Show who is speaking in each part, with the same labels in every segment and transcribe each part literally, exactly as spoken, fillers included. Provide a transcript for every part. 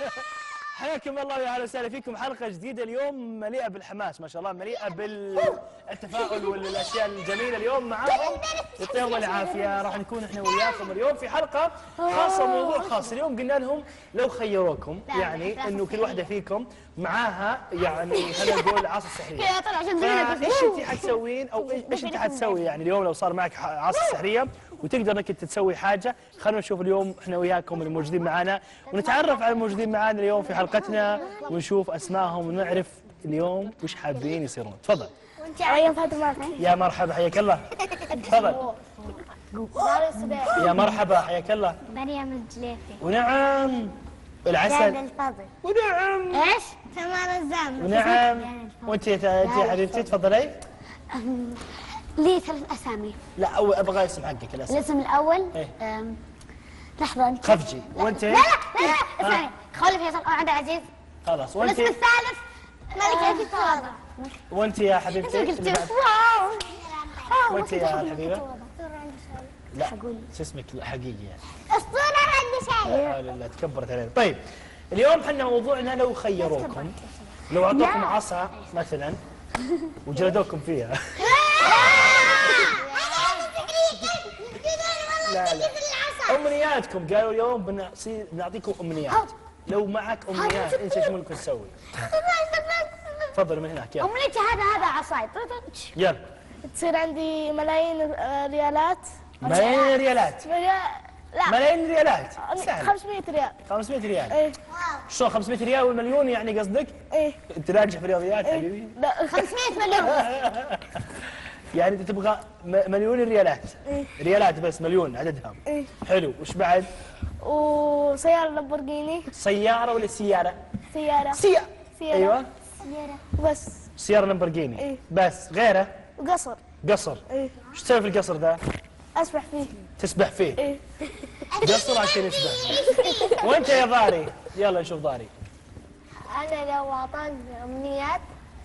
Speaker 1: حياكم الله ويا اهلا وسهلا فيكم. حلقه جديده اليوم مليئه بالحماس ما شاء الله، مليئه بالتفاؤل والاشياء الجميله. اليوم معاكم يعطيهم العافيه، راح نكون احنا وياكم اليوم في حلقه خاصه، موضوع خاص. اليوم قلنا لهم لو خيروكم يعني انه كل واحده فيكم معاها يعني خلينا نقول عصا سحريه، ايش انت حتسوين او ايش انت حتسوي يعني اليوم لو صار معك عصا سحريه وتقدر انك انت تسوي حاجه؟ خلونا نشوف اليوم احنا وياكم الموجودين معنا ونتعرف على الموجودين معنا اليوم في حلقتنا ونشوف اسمائهم ونعرف اليوم وش حابين يصيرون. تفضل. يا مرحبا حياك الله. تفضل. يا مرحبا حياك الله.
Speaker 2: مريم الجليفي.
Speaker 1: ونعم العسل.
Speaker 2: الفضل.
Speaker 1: ونعم
Speaker 2: ايش؟ تمارا الزامل.
Speaker 1: ونعم. وانت يا حبيبتي تفضلي.
Speaker 2: لي ثلاث اسامي.
Speaker 1: لا أو ابغى اسم حقك الاسم.
Speaker 2: الاسم الاول
Speaker 1: ايه؟
Speaker 2: لحظه انت
Speaker 1: خفجي. وانت؟
Speaker 2: لا لا لا لا اسمعي. خولي فيصل او عبد العزيز.
Speaker 1: خلاص. وانت؟
Speaker 2: الاسم الثالث ملكة التواضع.
Speaker 1: وانت يا حبيبتي؟
Speaker 2: قلت واو.
Speaker 1: وانت يا حبيبه؟ لا شو اسمك حقيقي يعني؟
Speaker 2: اسطوره عندي شيء.
Speaker 1: لا لا لا تكبرت علينا. طيب اليوم احنا موضوعنا لو خيروكم، لو اعطوكم عصا مثلا وجلدوكم فيها. لا لا امنياتكم، قالوا اليوم بنصير بنعطيكم امنيات، لو معك امنيات انت ايش ممكن تسوي؟ تفضل من هناك يلا.
Speaker 2: امنيتي هذا هذا عصاي.
Speaker 1: يلا.
Speaker 3: تصير عندي ملايين ريالات.
Speaker 1: ملايين ريالات؟
Speaker 3: لا
Speaker 1: ملايين ريالات سهل.
Speaker 3: خمسمية ريال.
Speaker 1: خمسمية ريال؟
Speaker 3: ايه.
Speaker 1: شو خمسمية ريال والمليون يعني قصدك؟
Speaker 3: ايه.
Speaker 1: انت راجع في الرياضيات حبيبي؟
Speaker 3: لا
Speaker 2: خمسمية مليون.
Speaker 1: يعني انت تبغى مليون ريالات؟
Speaker 3: ايه.
Speaker 1: ريالات بس مليون عددها.
Speaker 3: ايه.
Speaker 1: حلو، وش بعد؟
Speaker 3: وسيارة لامبورجيني.
Speaker 1: سيارة ولا سيارة؟
Speaker 3: سيارة.
Speaker 1: سيارة.
Speaker 3: سيارة.
Speaker 1: ايوه.
Speaker 2: سيارة.
Speaker 3: بس.
Speaker 1: سيارة لامبورجيني.
Speaker 3: ايه.
Speaker 1: بس غيره؟
Speaker 3: وقصر.
Speaker 1: قصر.
Speaker 3: ايه.
Speaker 1: وش تسوي في القصر ذا؟
Speaker 3: اسبح فيه.
Speaker 1: تسبح فيه؟
Speaker 3: ايه.
Speaker 1: قصر عشان يسبح. وانت يا ضاري؟ يلا نشوف ضاري.
Speaker 3: انا لو اعطاني امنيات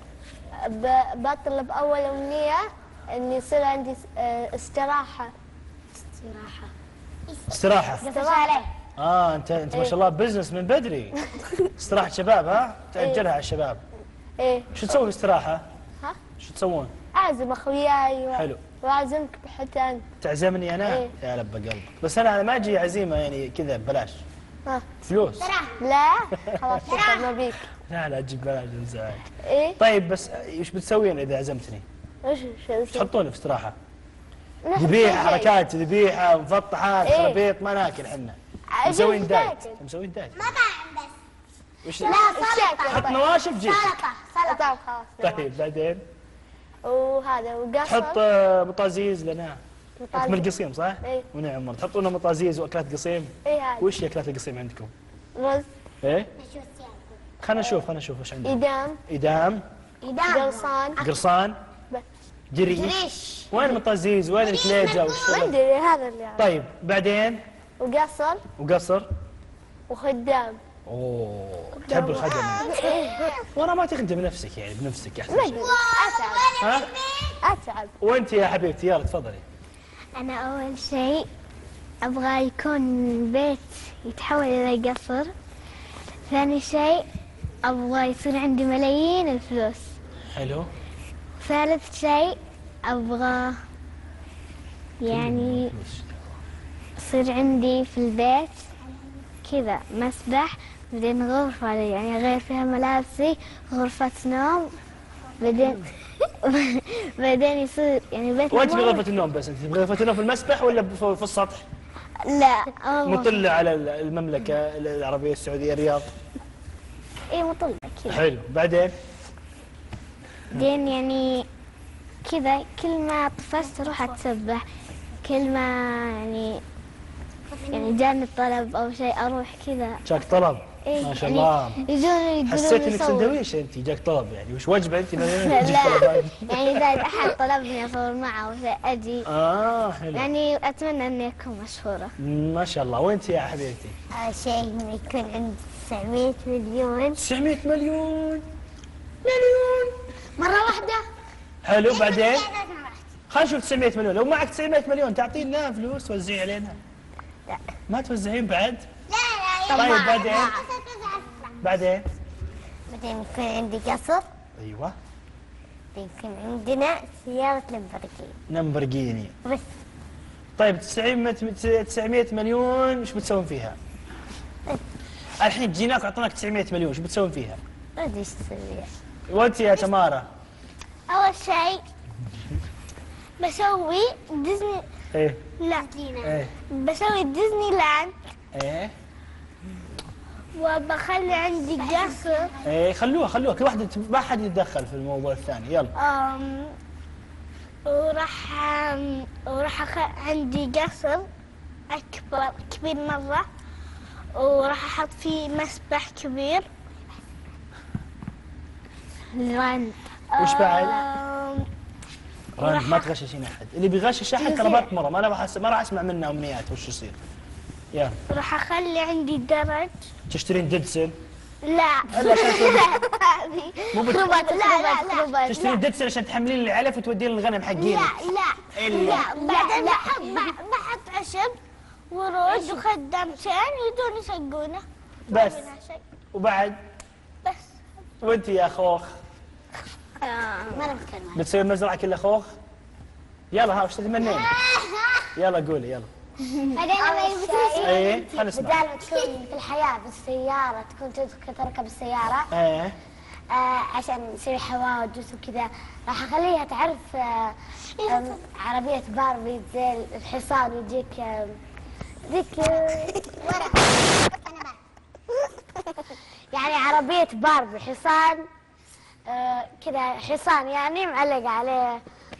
Speaker 3: بطلب اول امنية اني يصير عندي استراحة.
Speaker 2: استراحة.
Speaker 1: استراحة.
Speaker 2: استراحة.
Speaker 1: اه انت انت ما شاء الله بزنس من بدري. استراحة شباب ها؟ تأجلها على الشباب.
Speaker 3: ايه.
Speaker 1: شو تسوي في استراحة؟
Speaker 3: ها؟
Speaker 1: شو تسوون؟
Speaker 3: اعزم اخوياي.
Speaker 1: حلو.
Speaker 3: واعزمك حتى انت.
Speaker 1: تعزمني انا؟
Speaker 3: ايه.
Speaker 1: يا لب قلبك، بس انا انا ما اجي عزيمة يعني كذا ببلاش.
Speaker 3: ها.
Speaker 1: فلوس.
Speaker 3: لا خلاص شكرا بيك.
Speaker 1: لا لا تجيب بلاش انزعاج.
Speaker 3: ايه.
Speaker 1: طيب بس ايش بتسوين اذا عزمتني؟
Speaker 3: ايش
Speaker 1: ايش تحطون في استراحة؟
Speaker 3: نحط
Speaker 1: ذبيحة،
Speaker 3: شيء.
Speaker 1: حركات ذبيحة، مفطحات،
Speaker 3: إيه.
Speaker 1: خرابيط، ما ناكل احنا.
Speaker 3: عجيب
Speaker 1: مسوين دايت.
Speaker 3: تاكل.
Speaker 1: مسوين دايت.
Speaker 2: مطعم بس.
Speaker 1: وش
Speaker 2: لا سلطة.
Speaker 1: حط نواشف جيب.
Speaker 2: سلطة. سلطة.
Speaker 3: طيب خلاص.
Speaker 1: طيب بعدين
Speaker 3: وهذا وقصر.
Speaker 1: تحط آه، مطازيز لنا.
Speaker 3: مطازيز.
Speaker 1: انت من القصيم صح؟
Speaker 3: ايه.
Speaker 1: ونعم مرة تحطوا لنا مطازيز واكلات قصيم.
Speaker 3: ايه هذا.
Speaker 1: وش هي اكلات القصيم عندكم؟
Speaker 3: رز.
Speaker 1: ايه؟ خلنا نشوف خلنا نشوف وش عندنا.
Speaker 3: إدام.
Speaker 1: إدام.
Speaker 2: إدام.
Speaker 3: قرصان.
Speaker 1: قرصان.
Speaker 3: بس.
Speaker 1: جريش.
Speaker 2: جريش.
Speaker 1: وين المطازيز؟ وين الكليجة
Speaker 3: ما
Speaker 1: والشغل؟
Speaker 3: ادري هذا اللي عارف.
Speaker 1: طيب بعدين
Speaker 3: وقصر
Speaker 1: وقصر.
Speaker 3: وخدام.
Speaker 1: اوه تحب الخدم. ورا ما تخدم نفسك يعني بنفسك احسن
Speaker 3: ما
Speaker 1: شيء.
Speaker 3: ادري اتعب.
Speaker 1: ها؟
Speaker 3: اتعب.
Speaker 1: وانت يا حبيبتي يلا تفضلي.
Speaker 2: أنا أول شيء أبغى يكون بيت يتحول إلى قصر. ثاني شيء أبغى يصير عندي ملايين الفلوس.
Speaker 1: حلو.
Speaker 2: ثالث شيء أبغى يعني يصير عندي في البيت كذا مسبح، بعدين غرفة يعني غير فيها ملابسي، غرفة نوم، بعدين بعدين يصير يعني بيت.
Speaker 1: وانت بغرفة النوم بس؟ انت بغرفة النوم في المسبح ولا في السطح؟
Speaker 2: لا
Speaker 1: مطلة على المملكة العربية السعودية الرياض.
Speaker 2: اي مطلة كذا.
Speaker 1: حلو بعدين؟
Speaker 2: بعدين يعني كذا كل ما طفشت اروح اتسبح، كل ما يعني يعني جاني الطلب او شيء اروح كذا.
Speaker 1: جاك طلب؟
Speaker 2: إيه
Speaker 1: ما شاء
Speaker 2: يعني
Speaker 1: الله.
Speaker 2: يجون يقولون
Speaker 1: حسيت انك
Speaker 2: يصور.
Speaker 1: سندويش انت، جاك طلب يعني وش وجبه انت؟
Speaker 2: لا لا يعني اذا احد طلبني اصور معه او شيء اجي.
Speaker 1: اه حلو.
Speaker 2: يعني اتمنى اني اكون مشهورة.
Speaker 1: ما شاء الله. وانت يا حبيبتي؟
Speaker 2: اول شيء يكون عندي تسعمية مليون.
Speaker 1: تسعمية مليون مليون
Speaker 2: مرة واحدة.
Speaker 1: حلو بعدين؟ خلينا نشوف تسعمية مليون. لو معك تسعمية مليون تعطينا فلوس توزعي علينا؟
Speaker 2: لا.
Speaker 1: ما توزعين بعد؟
Speaker 2: لا لا
Speaker 1: طيب بعدين؟ بعدين
Speaker 2: بعدين يكون عندي قصر،
Speaker 1: ايوه
Speaker 2: يكون عندنا سيارة لامبورجيني
Speaker 1: لامبورجيني.
Speaker 2: بس.
Speaker 1: طيب تسعمية مليون ايش بتسوون فيها؟ الحين جيناك واعطيناك تسعمية مليون ايش بتسوون فيها؟
Speaker 2: ما ادري ايش اسوي.
Speaker 1: وانت يا تمارا؟
Speaker 2: اول شيء بسوي ديزني.
Speaker 1: ايه
Speaker 2: لا
Speaker 1: ايه
Speaker 2: بسوي ديزني لاند،
Speaker 1: ايه
Speaker 2: وبخلي عندي قصر.
Speaker 1: ايه خلوها خلوها كل واحدة ما حد يتدخل في الموضوع الثاني. يلا.
Speaker 2: أم وراح أم، وراح أخ- عندي قصر أكبر كبير مرة، وراح أحط فيه مسبح كبير. راند.
Speaker 1: وش بعد؟
Speaker 2: أم،
Speaker 1: راند ما تغششين احد، اللي بيغشش احد ترى بكمره، ما انا بحس ما راح اسمع منه امنيات وش يصير. يلا.
Speaker 2: راح أخلي عندي درج.
Speaker 1: تشترين ديدسل؟
Speaker 2: لا
Speaker 1: إلا عشان مو بت-
Speaker 2: خروبات. لا لا لا
Speaker 1: تشترين ديدسل عشان تحملين العلف وتودين الغنم حقينك.
Speaker 2: لا لا
Speaker 1: إلا.
Speaker 2: لا بعدين بحط بحط عشب ورود وخدامتين يدون يسقونه.
Speaker 1: بس.
Speaker 2: ما منها شيء.
Speaker 1: وبعد
Speaker 2: بس.
Speaker 1: وانت يا خوخ
Speaker 2: ما انا بتكلم.
Speaker 1: بتسوي مزرعه كلها خوخ؟ يلا ها وش تتمنين؟ يلا قولي يلا.
Speaker 2: بعدين لما يلبسون
Speaker 1: ايه خلينا نسمع.
Speaker 3: بدال ما تكون في الحياة بالسيارة تكون ترك- تركب السيارة
Speaker 1: ايه
Speaker 3: آه عشان نسوي حوادث وكذا، راح اخليها تعرف آه آم، عربية باربي زي الحصان يجيك آم، ذيك آه، يعني عربية باربي حصان آه كذا، حصان يعني معلق عليه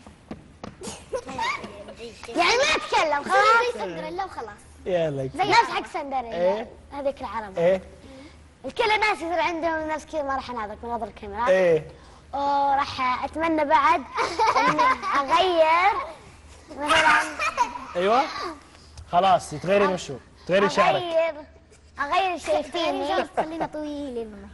Speaker 3: يعني ما اتكلم خلاص زي سندريلا وخلاص،
Speaker 1: يلا
Speaker 3: زي نفس حق سندريلا
Speaker 1: إيه.
Speaker 3: هذيك العربية.
Speaker 1: ايه
Speaker 3: الكل الناس يصير عندهم نفس كذا، ما راح اناظرك من نظر الكاميرا.
Speaker 1: ايه
Speaker 3: وراح اتمنى بعد اني اغير مثلا
Speaker 1: ايوه خلاص تغيرين وشو؟ تغيرين شعرك.
Speaker 3: اغير اغير شيء فيني.
Speaker 2: خلينا طويلين.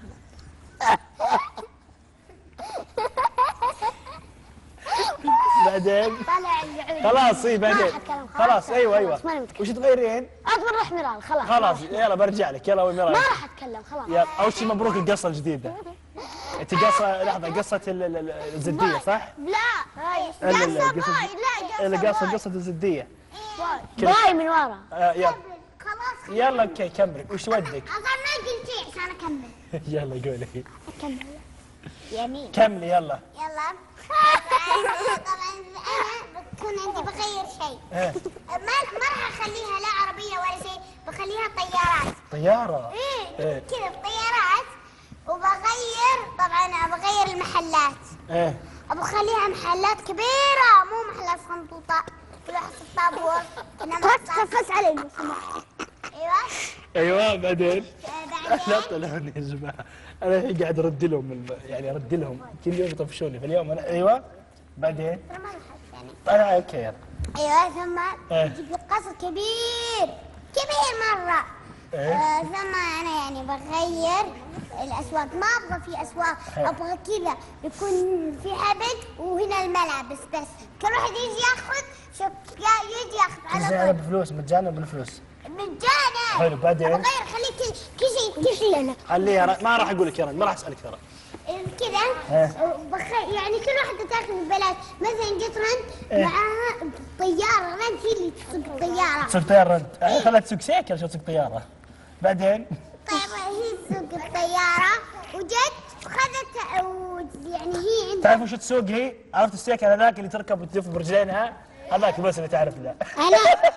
Speaker 1: بعدين
Speaker 3: طالع العود.
Speaker 1: خلاص اي
Speaker 3: ما
Speaker 1: بعدين
Speaker 3: راح أتكلم،
Speaker 1: خلاص ايوه
Speaker 3: خلاص،
Speaker 1: ايوه
Speaker 3: ماني متكلم.
Speaker 1: وش تغيرين؟
Speaker 3: اطمن روح ميرال خلاص.
Speaker 1: خلاص يلا برجع لك يلا وين
Speaker 3: ما
Speaker 1: رايك؟
Speaker 3: راح اتكلم خلاص.
Speaker 1: يلا اول شيء مبروك القصه الجديده. انت قصه لحظه قصه ال- ال- ال- الزديه صح؟
Speaker 3: لا
Speaker 1: لا، لا،
Speaker 3: قصة
Speaker 1: قصة-
Speaker 3: باي، لا
Speaker 1: لا قصه قصه الزديه.
Speaker 3: باي من ورا.
Speaker 1: آه يلا
Speaker 3: خلاص
Speaker 1: يلا اوكي كمل وش ودك؟
Speaker 3: اصلا ما قلت شيء عشان اكمل.
Speaker 1: يلا قولي
Speaker 3: اكمل يمين.
Speaker 1: كملي يلا.
Speaker 3: يلا طبعا انا بكون عندي بغير شيء.
Speaker 1: إيه.
Speaker 3: ما ما راح اخليها لا عربيه ولا شيء، بخليها طيارات.
Speaker 1: طياره.
Speaker 3: ايه
Speaker 1: إيه.
Speaker 3: كذا طيارات. وبغير طبعا بغير المحلات،
Speaker 1: ايه
Speaker 3: بخليها محلات كبيره مو محلات صندوطه ولا حسب طابور. تنفس علي لو سمحت. ايوه
Speaker 1: ايوه بعدين لا
Speaker 3: بعدين
Speaker 1: طلعوني يا جماعه انا الحين قاعد ارد لهم الم- يعني ارد لهم كل يوم يطفشوني فاليوم انا ايوه بعدين
Speaker 3: ترى ما لاحظت يعني.
Speaker 1: طلع اوكي يلا.
Speaker 3: ايوه ثم
Speaker 1: إيه.
Speaker 3: يجيب لي قصر كبير كبير مره.
Speaker 1: إيه.
Speaker 3: آه ثم انا يعني بغير الاسواق، ما ابغى في اسواق،
Speaker 1: إيه.
Speaker 3: ابغى كذا يكون في حبل وهنا الملابس بس، كل واحد يجي ياخذ شوف يا- يجي ياخذ
Speaker 1: تنزل
Speaker 3: على طول
Speaker 1: بفلوس مجانا بالفلوس.
Speaker 3: مجانا.
Speaker 1: حلو، بعدين؟
Speaker 3: بغير خليه كل كل شيء كل شيء
Speaker 1: خليه يا ر- ما راح اقول لك يا رد ما راح اسالك ترى.
Speaker 3: كذا.
Speaker 1: إيه.
Speaker 3: بخ- يعني كل واحدة تاخذ ببلاش، مثلا جت رند
Speaker 1: إيه.
Speaker 3: معاها طيارة، رند هي اللي تسوق الطيارة.
Speaker 1: تسوق طياره رد الحين خلها تسوق سيكل عشان تسوق طياره. بعدين
Speaker 3: طيارة هي تسوق الطيارة وجت خذت و- يعني هي عندها
Speaker 1: تعرف وش تسوق هي؟ عرفت السيكل هذاك اللي تركب وتلف برجلينها؟ هذاك بس اللي تعرف له.
Speaker 3: أنا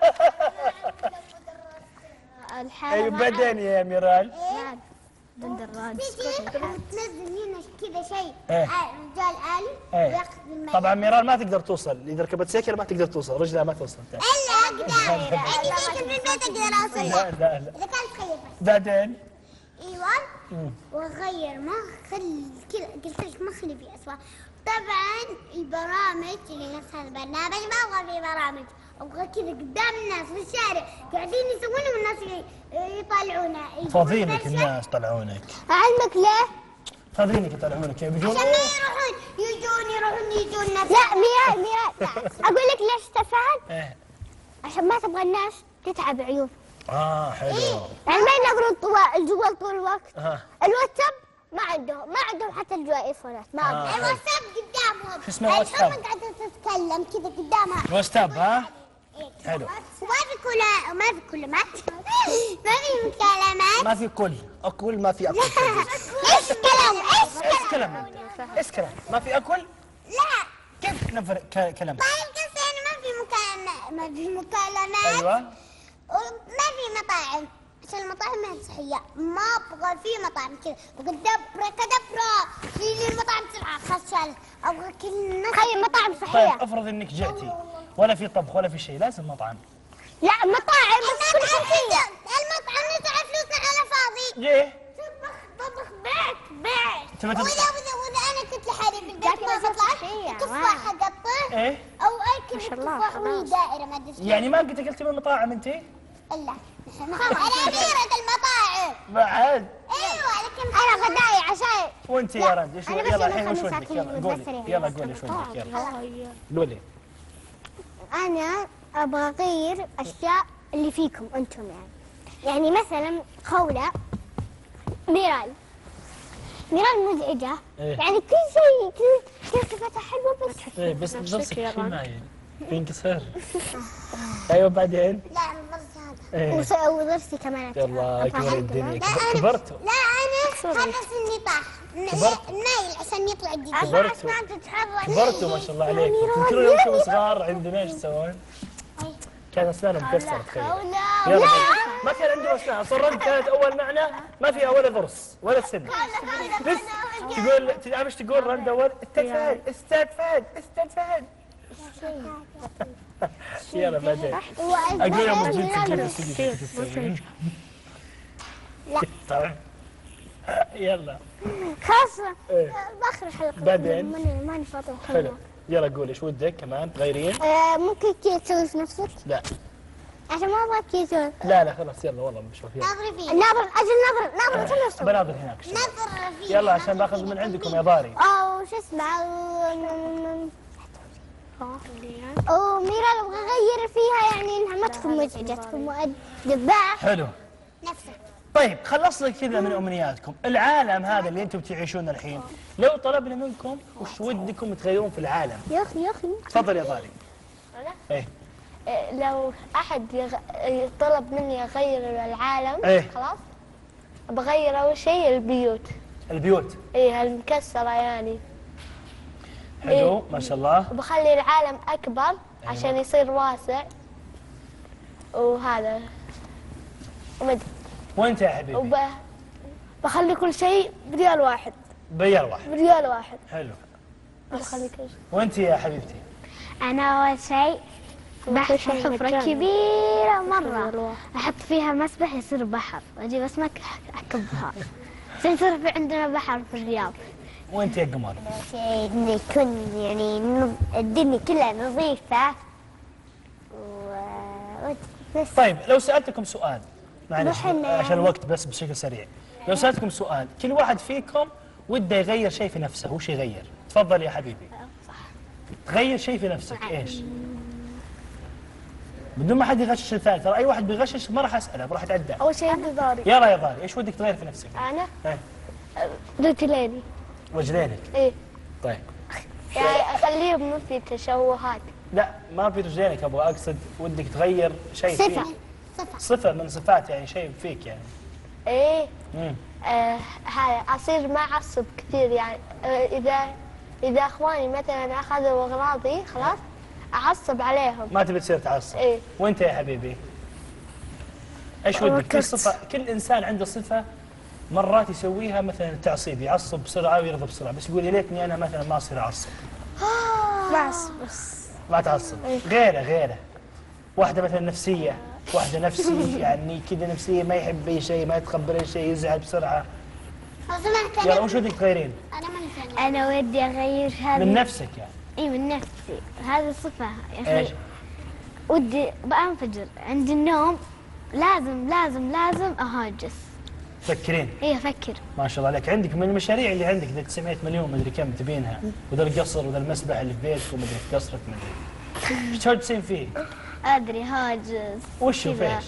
Speaker 1: ايوه بعدين يا ميرال.
Speaker 2: دندرات.
Speaker 3: تجي وتنزل هنا كذا شيء
Speaker 1: إيه.
Speaker 3: آه، رجال آلي
Speaker 1: ايه
Speaker 3: وياخذ الماء.
Speaker 1: طبعا ميرال ما تقدر توصل اذا ركبت سيكل ما تقدر توصل رجلها ما توصل.
Speaker 3: الا اقدر عندي سيكل في البيت اقدر اوصل
Speaker 1: لا لا لا
Speaker 3: اذا كان تخيل.
Speaker 1: بعدين
Speaker 3: ايوه واغير ما خلي كذا قلت لك ما خلي في اسواق. طبعا البرامج اللي نفس هذا البرنامج ما ابغى فيه برامج، ابغى كذا قدام الناس في الشارع قاعدين يسوونه والناس ي- يطلعونه.
Speaker 1: فاضيينك الناس طلعونك.
Speaker 3: علمك ليه؟
Speaker 1: فاضيينك يطلعونك بيقولون
Speaker 3: عشان ما يروحون يجون يروحون يجون نفس. لا ميال ميال اقول لك ليش تفعل؟
Speaker 1: ايه
Speaker 3: عشان ما تبغى الناس تتعب عيون.
Speaker 1: اه حلو.
Speaker 2: يعني ما ينظرون طوال الجوال طول الوقت.
Speaker 1: ها.
Speaker 2: الواتساب ما عندهم ما عندهم حتى الجوائفونات ما
Speaker 1: آه.
Speaker 2: عندهم.
Speaker 3: الواتساب قدامهم.
Speaker 1: شو اسمه الواتساب؟
Speaker 3: الحين قاعدة تتكلم كذا قدامها.
Speaker 1: الواتساب ها؟ حلو.
Speaker 3: وما في كل ما في كلمات. ما في مكالمات.
Speaker 1: ما في كل اكل ما في اكل.
Speaker 3: ايش كلام ايش
Speaker 1: ايش كلام؟ ايش كلام؟ ما في اكل؟
Speaker 3: لا.
Speaker 1: كيف نفر ك- كلام؟
Speaker 3: طيب قصدي يعني ما في مكالمات ما في مكالمات.
Speaker 1: ايوه.
Speaker 3: وما في مطاعم عشان المطاعم ما هي صحية. ما ابغى في مطاعم كذا كدبرة كدبرة في لي المطاعم بسرعة خشل ابغى كل الناس.
Speaker 2: خلي مطاعم
Speaker 1: طيب
Speaker 2: صحية.
Speaker 1: افرض انك جئتي ولا في طبخ ولا في شيء، لازم مطعم.
Speaker 2: لا مطاعم بس كل شيء فيها.
Speaker 3: المطعم ندفع فلوسنا على فاضي.
Speaker 1: ليه؟
Speaker 3: تطبخ طبخ بيت بيت.
Speaker 1: تبى
Speaker 3: وإذا
Speaker 1: تطبخ؟
Speaker 3: وإذا وإذا أنا كنت لحالي في البيت
Speaker 2: لكن
Speaker 3: ما
Speaker 2: لازم
Speaker 3: بطلع
Speaker 2: صحية.
Speaker 3: تفاح أقطع
Speaker 1: ايه؟
Speaker 3: أو أكل
Speaker 2: ما شاء الله،
Speaker 3: تفاح وهي
Speaker 2: خلاص.
Speaker 3: دائرة ما أدري إيش.
Speaker 1: يعني ما قد اكلتي من المطاعم انت؟
Speaker 3: إلا أنا غيرة المطاعم.
Speaker 1: بعد.
Speaker 3: أيوة لكن
Speaker 2: أنا غداي عشاء.
Speaker 1: وانت يا رند ايش
Speaker 2: أنا بس
Speaker 1: يلا
Speaker 2: يوم
Speaker 1: الحين وش
Speaker 2: الخميس
Speaker 1: ودك؟
Speaker 2: آكل
Speaker 1: يلا قولي
Speaker 2: بالبسرة
Speaker 1: يلا
Speaker 2: يعني.
Speaker 1: قولي وش ودك يلا قولي.
Speaker 2: أنا أبغى أغير أشياء اللي فيكم أنتم يعني. يعني مثلا خولة ميرال ميرال مزعجة.
Speaker 1: إيه.
Speaker 2: يعني كل شيء كل كل صفتها حلوة بس.
Speaker 1: ايه بس نفسك في معي ينكسر. ايوه بعدين.
Speaker 3: لا أنا مرة هذا.
Speaker 1: ايه
Speaker 2: وس- وضرسي كمان.
Speaker 1: يلا
Speaker 2: أطلع
Speaker 1: كبر
Speaker 2: حلقة.
Speaker 1: الدنيا
Speaker 3: لا
Speaker 1: كبر-
Speaker 3: أنا
Speaker 1: كبرتوا
Speaker 3: لا أنا هذا سني طاح.
Speaker 1: كبرت.
Speaker 3: نايل عشان يطلع الجديد.
Speaker 1: كبرتوا
Speaker 3: تتحرك.
Speaker 1: كبرتوا ما شاء الله عليكم. تذكرون يوم كنتم صغار عندنا ايش تسوون؟ كان اسنانهم مكسره تخيل. يلا ما كان عندنا اسنان، صرت كانت اول معنا ما فيها ولا ضرس ولا سن. بس تقول تعرف ايش تقول رند اول؟ استاذ فهد استاذ فهد استاذ فهد. يلا بعدين اقول لهم جبت كيف تسوي.
Speaker 2: لا.
Speaker 1: طيب يلا
Speaker 2: خلاص
Speaker 1: إيه.
Speaker 2: باخر الحلقة.
Speaker 1: بعدين؟
Speaker 2: ماني ماني فاضية.
Speaker 1: حلو يلا قولي ايش ودك كمان تغيرين؟
Speaker 2: آه، ممكن كذا تسوي في نفسك
Speaker 1: لا
Speaker 2: عشان ما ابغى كذا تسوي.
Speaker 1: لا لا خلاص يلا والله بشوف يلا.
Speaker 3: نظري فيه.
Speaker 2: ناظر اجل ناظر ناظر في نفسه.
Speaker 1: بناظر هناك شوي.
Speaker 3: نظر فيه.
Speaker 1: يلا عشان باخذ من عندكم يا ضاري.
Speaker 2: او شو اسمه او ميرا ابغى اغير فيها يعني انها ما تكون مزعجه تكون مؤدبه.
Speaker 1: حلو.
Speaker 3: نفسك.
Speaker 1: طيب خلصنا كذا من امنياتكم، العالم هذا اللي انتم تعيشونه الحين، لو طلبنا منكم وش ودكم تغيرون في العالم؟
Speaker 2: يا اخي يا اخي
Speaker 1: تفضل يا ضاري. ايه
Speaker 4: لو أحد يغ- طلب مني أغير العالم
Speaker 1: إيه.
Speaker 4: خلاص بغير أول شيء البيوت.
Speaker 1: البيوت.
Speaker 4: إيه المكسرة يعني.
Speaker 1: حلو ما شاء الله.
Speaker 4: وبخلي العالم أكبر عشان يصير واسع وهذا ومد
Speaker 1: وانت يا حبيبي؟
Speaker 4: وب... بخلي كل شيء بريال واحد
Speaker 1: بريال واحد.
Speaker 4: بريال واحد
Speaker 1: حلو.
Speaker 4: بخلي كل شيء.
Speaker 1: وانت يا حبيبتي؟
Speaker 2: انا اول شيء بحفر حفره كبيره مره احط فيها مسبح يصير بحر واجيب اسماك اكبها عشان يصير في عندنا بحر في الرياض.
Speaker 1: وانت يا قمر؟
Speaker 2: شيء انه يكون يعني نظ- الدنيا كلها نظيفه و بس.
Speaker 1: طيب لو سالتكم سؤال معلش
Speaker 2: نحن-
Speaker 1: عشان الوقت بس بشكل سريع، لو سالتكم سؤال كل واحد فيكم وده يغير شيء في نفسه، وش يغير؟ تفضل يا حبيبي. تغير شيء في نفسك ايش؟ بدون ما حد يغشش الثاني، ترى اي واحد بيغشش ما راح اساله راح اتعدى.
Speaker 4: أول شيء بضاري
Speaker 1: يلا يا ضاري ايش ودك تغير في نفسك؟
Speaker 4: أنا
Speaker 1: إيه.
Speaker 4: رجليني.
Speaker 1: رجلينك.
Speaker 4: إيه
Speaker 1: طيب
Speaker 4: يعني أخليهم ما في تشوهات.
Speaker 1: لا ما في رجلينك، ابغى اقصد ودك تغير شيء
Speaker 2: صفة.
Speaker 1: فيك. صفة من صفات يعني شيء فيك يعني.
Speaker 4: إيه
Speaker 1: امم
Speaker 4: آه هذا أصير ما أعصب كثير يعني آه إذا إذا إخواني مثلا أخذوا أغراضي خلاص أعصب عليهم.
Speaker 1: ما تبي تصير تعصب.
Speaker 4: إيه.
Speaker 1: وانت يا حبيبي؟ ايش ودك؟ كل صفة كل انسان عنده صفة مرات يسويها مثلا التعصيب، يعصب بسرعة ويرضى بسرعة، بس يقول يا ليتني انا مثلا ما اصير اعصب.
Speaker 4: بس بس
Speaker 1: ما تعصب. غيره غيره. واحدة مثلا نفسية، واحدة نفسي يعني كذا نفسية ما يحب اي شيء، ما يتقبل اي شيء، يزعل بسرعة.
Speaker 3: لو سمحت
Speaker 1: يلا
Speaker 3: أنا
Speaker 1: وش ودك تغيرين؟
Speaker 3: أنا ما نسيت.
Speaker 2: انا ودي اغير هذه
Speaker 1: من نفسك يعني.
Speaker 2: اي من نفسي هذه صفه يا
Speaker 1: ايش؟
Speaker 2: اخي ودي بانفجر عند النوم لازم لازم لازم اهاجس.
Speaker 1: تفكرين؟
Speaker 2: اي افكر
Speaker 1: ما شاء الله عليك، عندك من المشاريع اللي عندك ذا تسعمية مليون مدري كم تبينها، وذا القصر وذا المسبح اللي في بيتك ومدري في قصرك مدري. ايش تهجسين فيه؟
Speaker 2: ادري هاجس
Speaker 1: وش هو
Speaker 2: كذا.
Speaker 1: فيش؟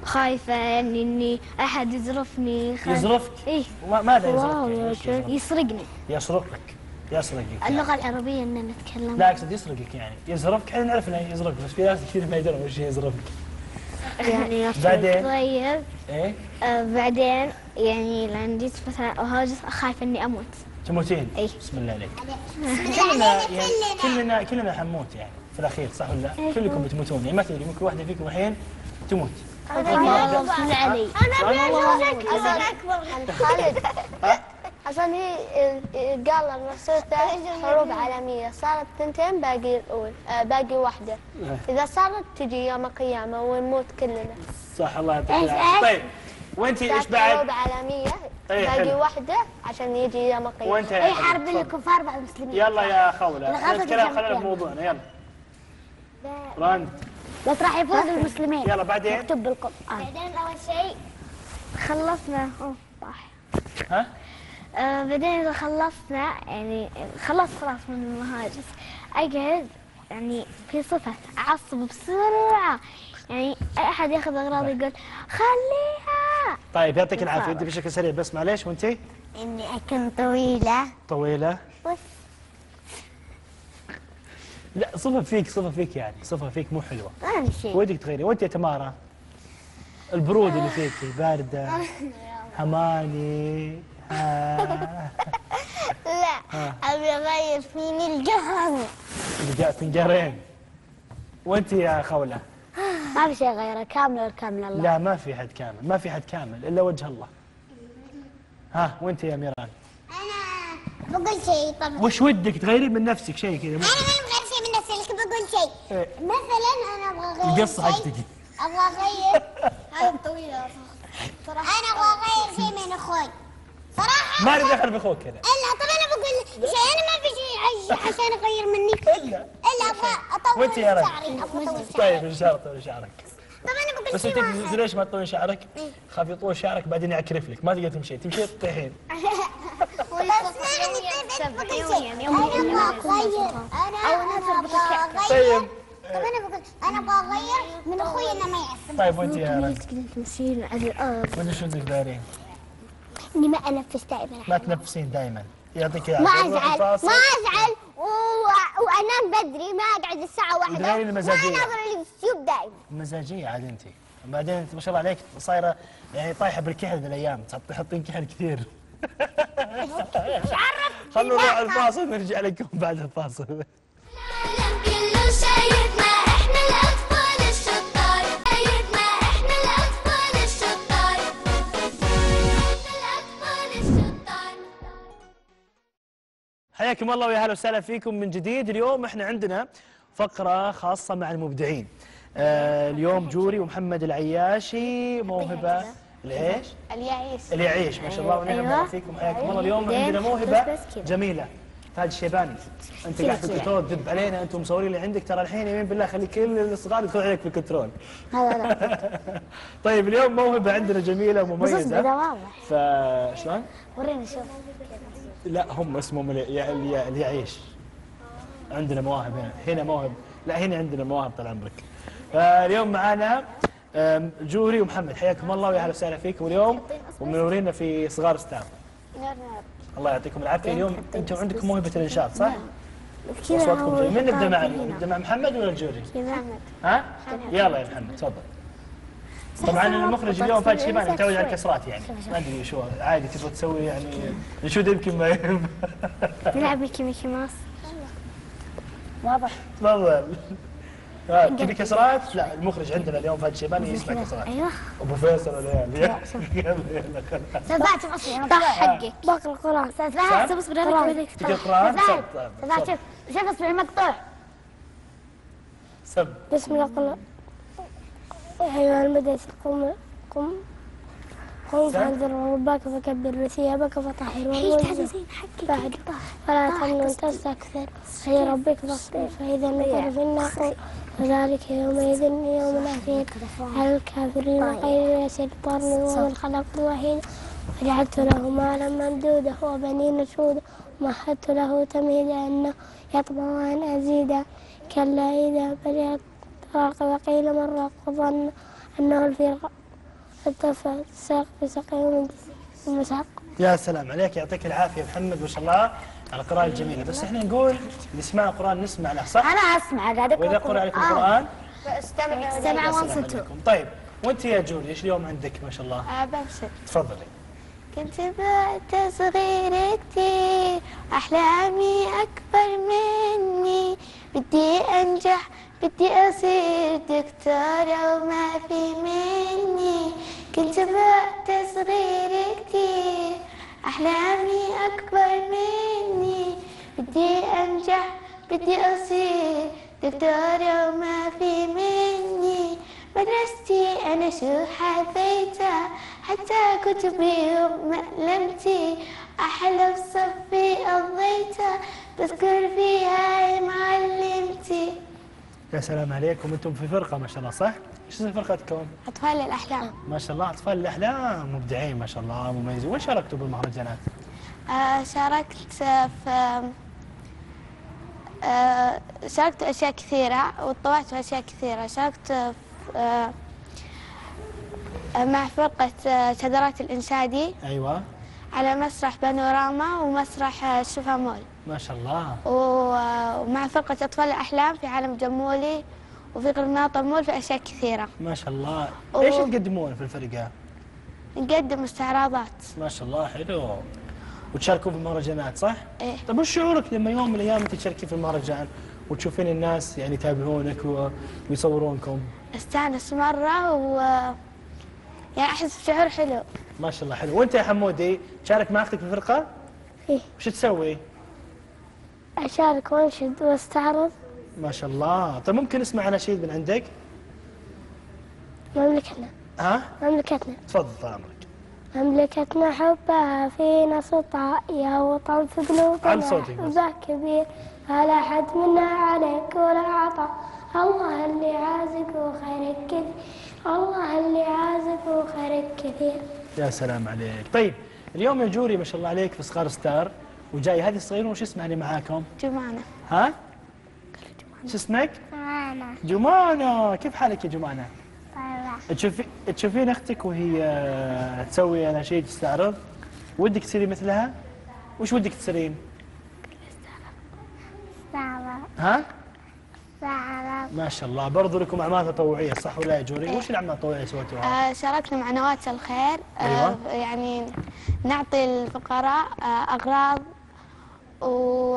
Speaker 2: خايفة يعني إني أحد يزرفني.
Speaker 1: يزرفك؟
Speaker 2: إيه.
Speaker 1: ماذا يزرفك؟
Speaker 2: واو
Speaker 1: يعني؟
Speaker 2: يا
Speaker 1: وش
Speaker 2: شيخ.
Speaker 1: يزرفك؟
Speaker 2: يسرقني.
Speaker 1: يسرقك يسرقك يعني.
Speaker 2: اللغة العربية إننا نتكلم.
Speaker 1: لا اقصد يسرقك يعني، يزرفك احنا نعرف انه يزرفك، بس في ناس كثير ما يدرون وش يزرفك.
Speaker 2: يعني
Speaker 1: بعدين؟
Speaker 2: طيب.
Speaker 1: ايه؟
Speaker 2: آه بعدين يعني لان جيت مثلا اهاجس اخاف اني اموت.
Speaker 1: تموتين؟
Speaker 2: اي.
Speaker 1: بسم الله عليك.
Speaker 3: بسم الله
Speaker 1: كلنا
Speaker 3: علينا
Speaker 1: يعني
Speaker 3: كلنا.
Speaker 1: كلنا كلنا حنموت يعني في الاخير، صح ولا لا؟ كلكم بتموتون يعني، ما تدري ممكن واحدة فيكم الحين تموت.
Speaker 2: الله بسم الله علي.
Speaker 3: انا بيجوزك انا اكبر.
Speaker 4: خالد عشان هي قال الرسول حروب عالمية، صارت ثنتين باقي الأول، آه باقي واحدة. إذا صارت تجي يوم القيامة ونموت كلنا.
Speaker 1: صح، الله يعطيك العافية. طيب وانت ايش
Speaker 4: صارت
Speaker 1: بعد؟
Speaker 4: حروب عالمية
Speaker 1: أي
Speaker 4: باقي
Speaker 1: حلو.
Speaker 4: واحدة عشان يجي يوم القيامة.
Speaker 1: وانت
Speaker 3: اي حرب الكفار مع المسلمين.
Speaker 1: يلا يا خولة،
Speaker 3: الغزو
Speaker 1: نتكلم
Speaker 3: جنب
Speaker 1: خلينا
Speaker 3: القيامة.
Speaker 1: بموضوعنا. يلا راند.
Speaker 3: بس راح يفوز المسلمين.
Speaker 1: يلا بعدين.
Speaker 3: مكتوب بالقرآن. بعدين اول شيء
Speaker 2: خلصنا. اوه صح.
Speaker 1: ها؟
Speaker 2: آه بعدين اذا خلصنا يعني خلصت خلاص من المهاجس، اقعد يعني في صفة اعصب بسرعة، يعني اي احد ياخذ اغراضي يقول خليها.
Speaker 1: طيب يعطيك العافية، انت بشكل سريع بس معليش. وانت؟
Speaker 3: اني اكون طويلة.
Speaker 1: طويلة.
Speaker 3: بس
Speaker 1: لا صفة فيك، صفة فيك يعني، صفة فيك مو حلوة.
Speaker 3: ما في شيء.
Speaker 1: ودك تغيري. وانت يا تمارا؟ البرود اللي فيك، باردة، حماني. ها.
Speaker 3: لا ابي اغير فيني الجهل.
Speaker 1: اللي فنجرين. وانت يا خولة؟
Speaker 3: ما في شيء غيره، كامل كامل الله.
Speaker 1: لا ما في حد كامل، ما في حد كامل الا وجه الله. ها وانت يا ميران؟
Speaker 3: انا بقول شيء طبعا.
Speaker 1: وش ودك تغيري من نفسك شيء كذا؟
Speaker 3: انا ما بغير شيء من نفسي، لكن بقول شيء.
Speaker 1: إيه.
Speaker 3: مثلا انا ابغى اغير
Speaker 1: القصة
Speaker 3: شيء.
Speaker 1: حقتك.
Speaker 3: ابغى اغير. انا طويله صراحه. انا ابغى اغير شيء من اخوي صراحه.
Speaker 1: ما لي دخل باخوك كذا.
Speaker 3: الا طب انا بقول شيء، انا ما في شيء عش- عشان اغير مني.
Speaker 1: الا
Speaker 3: الا ابغى اطول
Speaker 1: وانت يا رجل؟
Speaker 3: شعري. ابغى اطول
Speaker 1: طيب
Speaker 3: شعري.
Speaker 1: ان شاء الله طول شعرك.
Speaker 3: طب انا بقول
Speaker 1: بس
Speaker 3: شيء
Speaker 1: انت
Speaker 3: واحد.
Speaker 1: ليش ما تطول شعرك؟ خاف يطول شعرك بعدين يعكرف لك، ما تقدر تمشي، تمشي تطيحين.
Speaker 3: بس اسمعني طيب بقول شيء. انا ابغى اغير. انا انا ابغى
Speaker 1: طيب
Speaker 3: اغير. طب انا بقول انا ابغى اغير من اخوي انه ما يعصب.
Speaker 1: طيب وانت يا رجل؟
Speaker 2: كذا تمشين على الارض.
Speaker 1: وانت شو بدك دايرين؟
Speaker 3: اني ما انفس دائما.
Speaker 1: ما تنفسين دائما. يعطيك
Speaker 3: ما
Speaker 1: العافيه. نروح
Speaker 3: ازعل
Speaker 1: الفاصل.
Speaker 3: ما ازعل و... وانام بدري، ما اقعد الساعه واحدة.
Speaker 1: تغيري المزاجية.
Speaker 3: ما اناظر اليوتيوب دائما.
Speaker 1: مزاجيه عاد انت. بعدين انت ما شاء الله عليك صايره يعني طايحه بالكحل ذي الايام، تحطين كحل كثير. خلونا نروح الفاصل نرجع لكم بعد الفاصل.
Speaker 5: العالم كله شايفنا احنا الاطفال الشطار، شايفنا احنا الاطفال الشطار، الاطفال الشطار.
Speaker 1: حياكم الله ويا هلا وسهلا فيكم من جديد. اليوم احنا عندنا فقره خاصه مع المبدعين. آه اليوم جوري ومحمد العياشي موهبه الايش؟
Speaker 4: اليعيش.
Speaker 1: اللي يعيش ما شاء الله ونعم الله
Speaker 2: أيوة.
Speaker 1: فيكم. حياكم الله. اليوم
Speaker 2: بعدين
Speaker 1: عندنا
Speaker 2: بس
Speaker 1: موهبه
Speaker 2: بس كذا.
Speaker 1: جميله. فهد الشيباني انت قاعد في الكنترول تذب علينا، انتم مصورين اللي عندك، ترى الحين يمين بالله خلي كل الصغار يدخلون عليك في الكنترول.
Speaker 3: هذا لا
Speaker 1: طيب اليوم موهبه عندنا جميله
Speaker 3: بس
Speaker 1: ومميزه.
Speaker 3: اصبر واضح.
Speaker 1: فشلون؟
Speaker 3: وريني شوف.
Speaker 1: لا هم اسمهم اللي يع- اللي اللي يعيش. عندنا مواهب هنا، هنا موهب، لا هنا عندنا مواهب طال عمرك. فاليوم معانا آم، جوري ومحمد، حياكم الله ويا اهلا وسهلا فيكم اليوم ومنورينا في صغار ستار. الله يعطيكم العافيه. اليوم انتم عندكم موهبه الانشاد صح؟ اصواتكم جميل. من نبدا معنا؟ نبدا مع محمد ولا جوري؟ ها؟ يلا يا محمد تفضل. طبعا المخرج اليوم فهد شيباني متعود على الكسرات يعني، ما ادري شو عادي تبغى تسوي يعني نشود يمكن ما يهم.
Speaker 2: نلعب ميكي ميكي ماوس.
Speaker 3: واضح.
Speaker 1: تفضل. آه، تبي كسرات؟ لا المخرج عندنا اليوم فهد شيباني يسمع كسرات.
Speaker 2: ايوه
Speaker 1: ابو فيصل والعيال. يلا يلا يلا خل-
Speaker 3: سبعت اصلي انا
Speaker 2: صح حقك.
Speaker 3: باقي القران. استاذ
Speaker 1: صح؟
Speaker 3: فهد
Speaker 2: اصبر عليك.
Speaker 1: تقرا قران؟
Speaker 3: استاذ
Speaker 1: سب طيب،
Speaker 3: استاذ فهد
Speaker 1: سب.
Speaker 3: شوف شوف اصبع المقطوع.
Speaker 1: سب.
Speaker 3: بسم الله الرحمن الرحيم. أيها المدرسة قم قم قم فانذر ربك فكبر وثيابك فطهر والوجه بعد فلا تمنن تستكثر ولربك فاصبر فإذا نقر في الناقور فذلك يومئذ يوم عسير على الكافرين غير يسير ضار ومن خلقت وحيدا وجعلت له مالا ممدودا وبنين شهودا ومهدت له تمهيدا أنه يطمع أن أزيدا كلا إذا بلغت التراقي وقيل من راق وظن أنه الفراق
Speaker 2: ارتفع الساق بساقين المساق.
Speaker 1: يا سلام عليك، يعطيك العافيه محمد، ما شاء الله على القراءه الجميله. بس احنا نقول نسمع القران نسمع له صح؟
Speaker 3: انا اسمع قاعد
Speaker 1: واذا قرأ عليكم القران
Speaker 4: استمع
Speaker 3: استمع
Speaker 1: السلام
Speaker 3: وانصتوا.
Speaker 1: عليكم. طيب وانت يا جولي ايش اليوم عندك ما شاء الله؟
Speaker 4: بمشي.
Speaker 1: تفضلي.
Speaker 4: كنت بعد صغير كتير أحلامي أكبر مني، بدي أنجح بدي أصير دكتورة وما في مني. كنت بعد صغير كتير أحلامي أكبر مني، بدي أنجح بدي أصير دكتورة وما في مني. مدرستي أنا شو حبيتها حتى كتبي ومقلمتي أحلى بصفي قضيتها بذكر فيها يا معلمتي.
Speaker 1: يا سلام عليكم، انتم في فرقه ما شاء الله صح؟ ايش اسم فرقتكم؟
Speaker 4: أطفال الأحلام.
Speaker 1: ما شاء الله اطفال الاحلام مبدعين ما شاء الله مميزين. وين شاركتوا بالمهرجانات؟
Speaker 4: آه شاركت في آه شاركت أشياء كثيرة وطلعت في أشياء كثيرة. شاركت في آه مع فرقة آه، شذرات الإنشادي
Speaker 1: ايوه
Speaker 4: على مسرح بانوراما ومسرح آه، الشفا مول،
Speaker 1: ما شاء الله.
Speaker 4: و- ومع فرقة أطفال الأحلام في عالم جمولي وفي قرناط المول في أشياء كثيرة.
Speaker 1: ما شاء الله.
Speaker 4: أوه.
Speaker 1: ايش تقدمون في الفرقه؟
Speaker 4: نقدم استعراضات.
Speaker 1: ما شاء الله حلو. وتشاركون في المهرجانات صح؟
Speaker 4: إيه.
Speaker 1: طيب وش شعورك لما يوم من الايام انت تشاركين في المهرجان وتشوفين الناس يعني يتابعونك و- ويصورونكم؟
Speaker 4: استانس مرة و يعني أحس بشعور حلو.
Speaker 1: ما شاء الله حلو. وانت يا حمودي تشارك مع اختك في الفرقه؟
Speaker 2: إيه.
Speaker 1: وش تسوي؟
Speaker 2: أشارك وأنشد وأستعرض.
Speaker 1: ما شاء الله. طيب ممكن نسمع نشيد من عندك؟
Speaker 2: مملكتنا
Speaker 1: ها؟
Speaker 2: مملكتنا
Speaker 1: تفضل طال عمرك.
Speaker 2: مملكتنا حبها فينا سطع يا وطن في قلوبنا.
Speaker 1: على صوتك بس.
Speaker 2: ذاك كبير فلا حد منا عليك ولا عطا. الله اللي عازق وخيرك كثير، الله اللي عازق وخيرك كثير.
Speaker 1: يا سلام عليك. طيب اليوم يا جوري ما شاء الله عليك في صغار ستار وجاي هذه الصغيرة وش اسمها اللي معاكم؟
Speaker 4: جمانة.
Speaker 1: ها؟ شو اسمك؟
Speaker 2: أنا
Speaker 1: جمانة. كيف حالك يا جمانة؟
Speaker 2: طيبة.
Speaker 1: تشوفي تشوفين اختك وهي آه، تسوي اناشيد تستعرض ودك تصيري مثلها؟ وش ودك تصيرين؟
Speaker 2: صعبة
Speaker 1: ها؟
Speaker 2: صعبة.
Speaker 1: ما شاء الله. برضو لكم اعمال تطوعيه صح ولا يا جوري؟ وش الاعمال التطوعيه سويتوها؟
Speaker 4: آه شاركنا مع نواة الخير. آه
Speaker 1: أيوة.
Speaker 4: يعني نعطي الفقراء آه أغراض و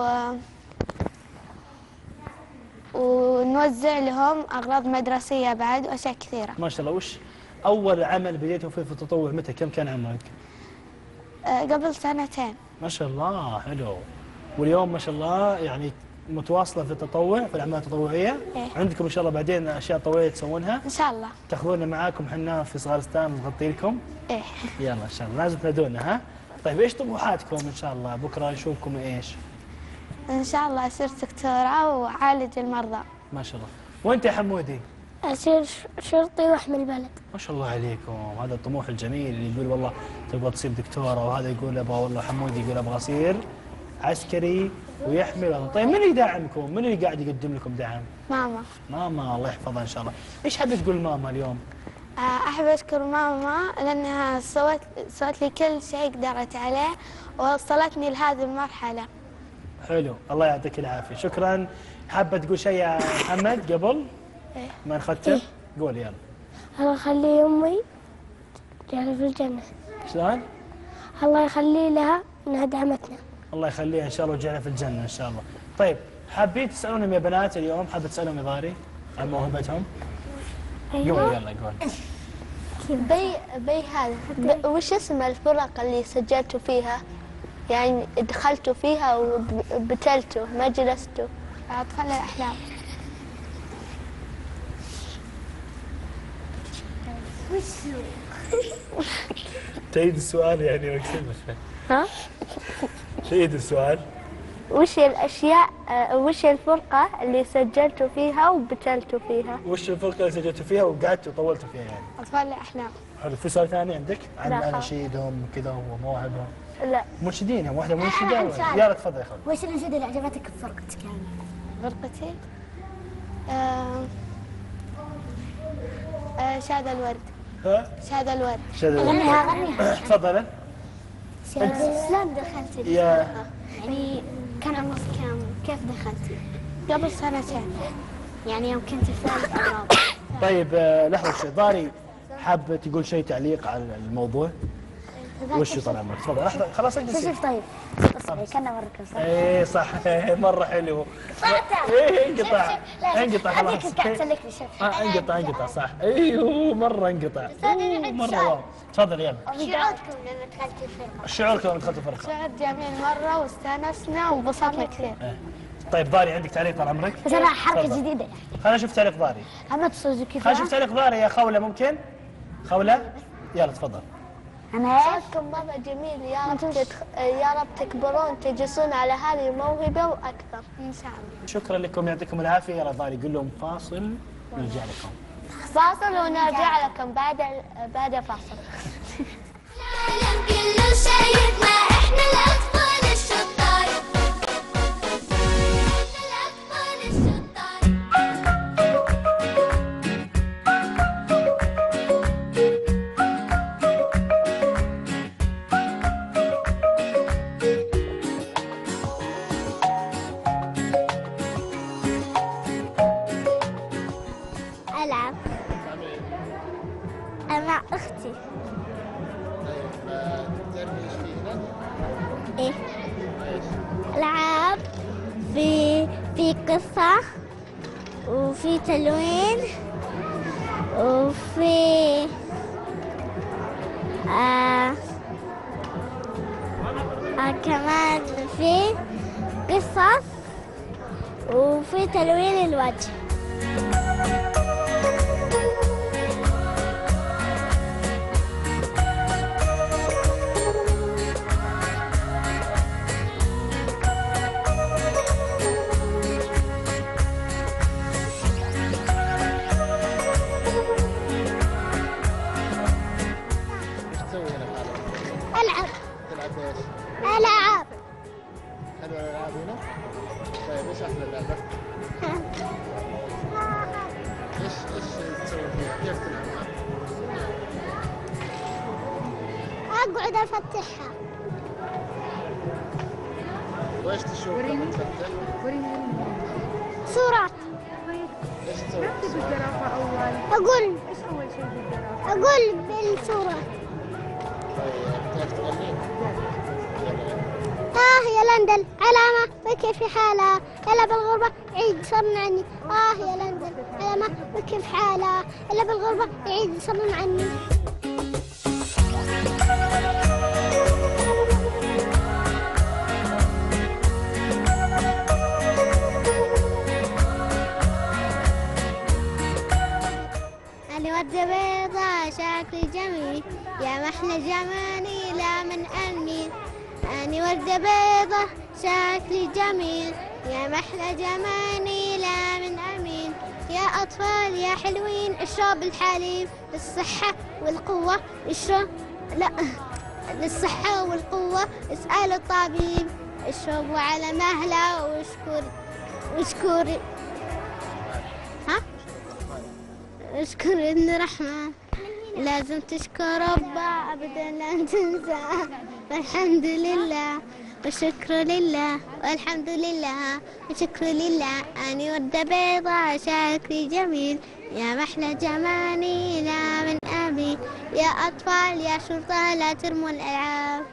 Speaker 4: ونوزع لهم أغراض مدرسية بعد وأشياء كثيرة.
Speaker 1: ما شاء الله. وش اول عمل بديتوا فيه في التطوع متى؟ كم كان عمرك؟
Speaker 4: آه قبل سنتين.
Speaker 1: ما شاء الله حلو. واليوم ما شاء الله يعني متواصله في التطوع في الاعمال التطوعيه.
Speaker 4: إيه.
Speaker 1: عندكم ان شاء الله بعدين اشياء طوعيه تسوونها
Speaker 4: إن شاء الله.
Speaker 1: تاخذونا معاكم حنا في صغار ستان نغطي لكم.
Speaker 4: إيه.
Speaker 1: يلا ان شاء الله لازم تنادونا. ها طيب ايش طموحاتكم ان شاء الله بكره نشوفكم ايش؟
Speaker 4: إن شاء الله أصير دكتورة وأعالج المرضى.
Speaker 1: ما شاء الله. وانت يا حمودي؟
Speaker 2: أصير ش- شرطي وأحمي البلد.
Speaker 1: ما شاء الله عليكم. هذا الطموح الجميل اللي يقول والله تبغى تصير دكتوره وهذا يقول ابغى والله حمودي يقول ابغى اصير عسكري ويحمي الوطن. طيب من اللي يدعمكم؟ من اللي قاعد يقدم لكم دعم؟
Speaker 4: ماما.
Speaker 1: ماما الله يحفظها ان شاء الله. ايش حابه تقول ماما اليوم؟
Speaker 4: آه أحب أشكر ماما لأنها سوت سوت لي كل شيء قدرت عليه ووصلتني لهذه المرحلة.
Speaker 1: حلو الله يعطيك العافيه. شكرا. حابه تقول شيء يا محمد قبل
Speaker 4: إيه.
Speaker 1: ما نختم؟ قول يلا.
Speaker 2: الله يخلي أمي تجعلها في الجنة.
Speaker 1: شلون؟
Speaker 2: الله يخلي لها إنها دعمتنا.
Speaker 1: الله يخليها ان شاء الله ويجعلها في الجنه ان شاء الله. طيب حابين تسالونهم يا بنات اليوم؟ حابه تسالهم يا ضاري عن موهبتهم؟ قول يلا قول.
Speaker 4: بي بي هذا ب- وش اسم الفرق اللي سجلتوا فيها؟ يعني دخلتوا فيها وبتلتوا ما جلستوا؟ أطفال الأحلام.
Speaker 1: تعيد السؤال يعني مكتوب مش فاهم.
Speaker 2: ها؟
Speaker 1: تعيد السؤال.
Speaker 4: وش الأشياء آه، وش الفرقة اللي سجلتوا فيها وبتلتوا فيها؟
Speaker 1: وش الفرقه اللي سجلتوا فيها وقعدتوا وطولتوا فيها يعني؟
Speaker 4: أطفال الأحلام.
Speaker 1: حلو. في سؤال ثاني عندك عن
Speaker 4: لا، خلاص.
Speaker 1: اناشيدهم وكذا ومواهبهم؟
Speaker 4: لا.
Speaker 1: منشدين هم واحده منشده
Speaker 3: عندي
Speaker 1: ولا-
Speaker 3: سؤال.
Speaker 1: يلا تفضل يا خالد.
Speaker 3: وش الانشوده اللي عجبتك بفرقتك يعني؟
Speaker 4: فرقتي آه آه شاد الورد.
Speaker 1: ها؟
Speaker 4: شهد الورد.
Speaker 1: شهد الورد.
Speaker 2: غنيها غنيها.
Speaker 1: تفضل.
Speaker 2: شلون دخلتي
Speaker 1: يا
Speaker 2: الفرقة؟ يعني كان عمرك كم؟ كيف دخلتي؟
Speaker 4: قبل سنتين.
Speaker 2: يعني يوم كنت في ثالث أو رابع.
Speaker 1: طيب آه، لحظة شوي، ضاري حاب تقول شيء تعليق على الموضوع؟ وش طال عمرك؟ تفضل لحظة خلاص اجلس.
Speaker 2: شوف طيب اصبري كنا مركب صح؟
Speaker 1: ايه صح مرة حلو. ايه انقطع انقطع خلاص.
Speaker 2: هذيك قاعد تسلك لي شوف.
Speaker 1: آه، انقطع انقطع صح. ايوه مرة انقطع. أوه، مرة واو. تفضل يلا.
Speaker 3: شعوركم لما دخلتوا الفرقة؟
Speaker 1: شعورك لما دخلت الفرقة؟
Speaker 4: شهد جميل مرة واستانسنا وانبسطنا كثير.
Speaker 1: إيه. طيب ضاري عندك تعليق طال عمرك؟
Speaker 2: بس أنا حركة
Speaker 1: تفضل.
Speaker 2: جديدة.
Speaker 1: خلينا نشوف تعليق ضاري.
Speaker 2: محمد سوزوكي
Speaker 1: خلينا نشوف تعليق ضاري يا خولة ممكن؟ خولة؟ يلا تفضل.
Speaker 2: أنا إيش؟
Speaker 4: صوتكم مرة جميل، يا رب تدخ... يا رب تكبرون تجلسون على هذه الموهبة وأكثر.
Speaker 2: إن شاء الله.
Speaker 1: شكرا لكم يعطيكم العافية. يلا ضاري قول لهم فاصل ونرجع لكم.
Speaker 4: فاصل ونرجع لكم بعد بعد فاصل.
Speaker 5: العالم كله شايفنا احنا الأطفال الشطار، احنا الأطفال الشطار.
Speaker 3: ألعب مع أختي. إيه؟ ألعاب في في قصة وفي تلوين وفي آه آه كمان في قصص وفي تلوين الوجه. ألعب.
Speaker 6: تلعب ايش؟
Speaker 3: ألعب.
Speaker 6: حلوة الالعاب هنا؟ طيب ايش احلى لعبة؟ ايش ايش تسوي فيها؟ كيف تلعبها؟
Speaker 3: أقعد أفتحها.
Speaker 6: وايش تشوف لما تفتح؟
Speaker 3: صورات.
Speaker 6: ايش تسوي؟
Speaker 3: أقول أقول بالصورات.
Speaker 6: طيب تعرف تغني؟ يلا.
Speaker 3: آه يا لندن علامة وكيف حالها؟ يلا بالغربة عيد صرنا عني. آه يا لندن علامة وكيف حالها؟ يلا بالغربة عيد صرنا عني. أنا وردة بيضاء شكلي جميل يا محلى جمالي لا من أمين. أنا وردة بيضاء شكلي جميل يا محلى جمالي لا من أمين. يا أطفال يا حلوين اشرب الحليب للصحة والقوة. اشرب لا للصحة والقوة اسألوا الطبيب. اشربوا على مهله واشكر واشكر ها اشكر ابن الرحمن. لازم تشكر ربه ابدا لا تنسى. والحمد لله والشكر لله والحمد لله والشكر لله. أنا وردة بيضاء شكلي جميل يا محلى جمالي لا من أبي. يا أطفال يا شرطة لا ترموا الألعاب.